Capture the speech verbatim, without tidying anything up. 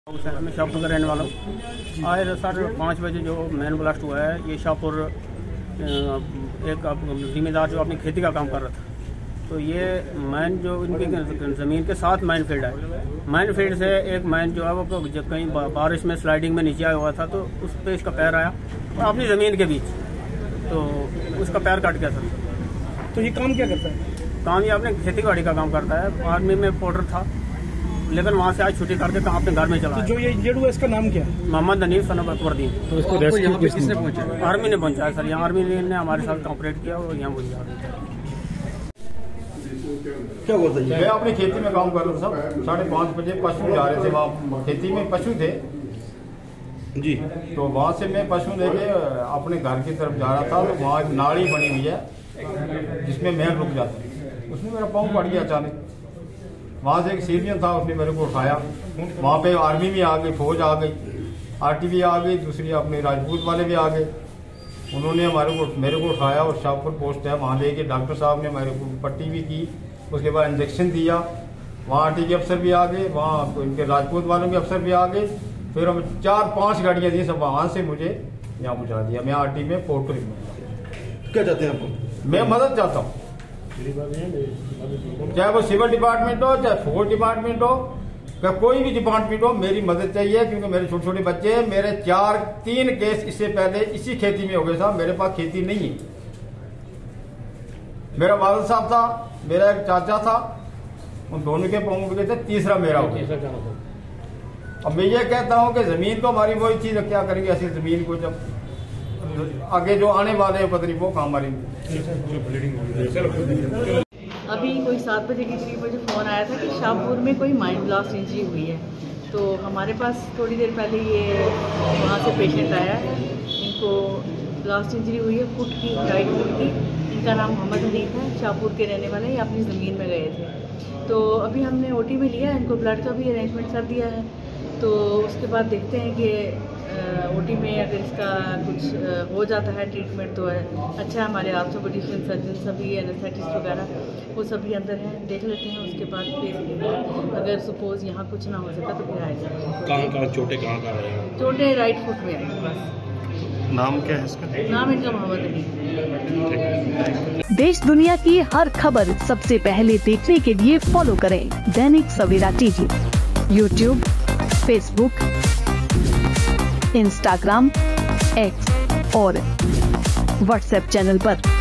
मैं शाहपुर का रहने वाला हूँ। आज सर पाँच बजे जो मैन ब्लास्ट हुआ है, ये शाहपुर एक जिम्मेदार जो अपनी खेती का काम कर रहा था, तो ये मैन जो इनकी ज़मीन के साथ माइन फील्ड है, माइन फील्ड से एक मैन जो है वो कहीं बारिश में स्लाइडिंग में नीचे आया हुआ था, तो उस पर इसका पैर आया और अपनी ज़मीन के बीच, तो उसका पैर कट गया सर। तो ये काम क्या करता है? काम ये अपने खेती बाड़ी का काम करता है। आर्मी में पोर्टर था, लेकिन वहाँ से आज छुट्टी करके कहाँ अपने घर में चला। तो जो ये इंजर्ड हुआ इसका नाम क्या है? Mohammad Hanif son of Akbaruddin. तो इसको रेस्क्यू किसने पहुंचाया? आर्मी ने पहुंचाया सर। यहाँ आर्मी ने हमारे साथ कॉपरेट किया और यहाँ पहुंचा। क्या हुआ था? मैं अपनी खेती में काम कर रहा था। साढ़े पाँच बजे पशु जा रहे थे, वहाँ खेती में पशु थे जी। तो वहाँ से मैं पशु लेके अपने घर की तरफ जा रहा था, तो वहाँ एक नाली बनी हुई है जिसमें मैं रुक जाता, उसमें मेरा पाँव पड़ गया अचानक। वहाँ से एक सिविलियन था, उसने मेरे को उठाया। वहाँ पे आर्मी भी आ गई, फौज आ गई, आरटी भी आ गई, दूसरी अपने राजपूत वाले भी आ गए। उन्होंने हमारे को मेरे को उठाया और शाहपुर पोस्ट है वहाँ लेके डॉक्टर साहब ने मेरे को पट्टी भी की, उसके बाद इंजेक्शन दिया। वहाँ आरटी के अफसर भी आ गए, वहाँ इनके राजपूत वालों के अफसर भी आ गए। फिर हम चार पाँच गाड़ियाँ दी, सब वहाँ से मुझे यहाँ पहुँचा दिया। मैं आरटी में पोर्टर हूँ। क्या चाहते हैं आप? मैं मदद चाहता हूँ, चाहे वो सिविल डिपार्टमेंट हो, चाहे फौज डिपार्टमेंट हो, चाहे कोई भी डिपार्टमेंट हो, मेरी मदद चाहिए। क्योंकि मेरे छोटे छोटे बच्चे हैं। मेरे चार तीन केस इससे पहले इसी खेती में हो गए साहब। मेरे पास खेती नहीं है। मेरा वालिद साहब था, मेरा एक चाचा था, उन दोनों के पाँव गए थे, तीसरा मेरा हो गया। अब मैं ये कहता हूँ कि जमीन तो हमारी वही चीज, क्या करेंगे ऐसी जमीन को, जब आगे जो आने वाले हैं पता नहीं वो काम मारेंगे। अभी कोई सात बजे के करीब मुझे फ़ोन आया था कि शाहपुर में कोई माइन ब्लास्ट इंजरी हुई है। तो हमारे पास थोड़ी देर पहले ये वहाँ से पेशेंट आया है, इनको ब्लास्ट इंजरी हुई है, फुट की, राइट फुट की। इनका नाम मोहम्मद हनीफ है, शाहपुर के रहने वाले, ये अपनी ज़मीन में गए थे। तो अभी हमने ओटी में लिया, इनको ब्लड का भी अरेंजमेंट कर दिया है। तो उसके बाद देखते हैं कि ओटी में अगर इसका कुछ हो जाता है ट्रीटमेंट तो है अच्छा है। हमारे ऑर्थोपेडिशियन सर्जन सभी, एनेस्थेटिस्ट वगैरह वो सभी अंदर हैं, देख लेते हैं। उसके बाद फिर अगर सपोज यहाँ कुछ ना हो सका तो फिर आएगा। कहाँ कहाँ चोटें कहाँ कहाँ आएंगे? चोटें राइट फुट में आएंगे बस। नाम क्या है इसका? नाम इनका मोहम्मद अली। देश दुनिया की हर खबर सबसे पहले देखने के लिए फॉलो करें Dainik Savera TV, YouTube, Facebook, Instagram, X और व्हाट्सएप चैनल पर।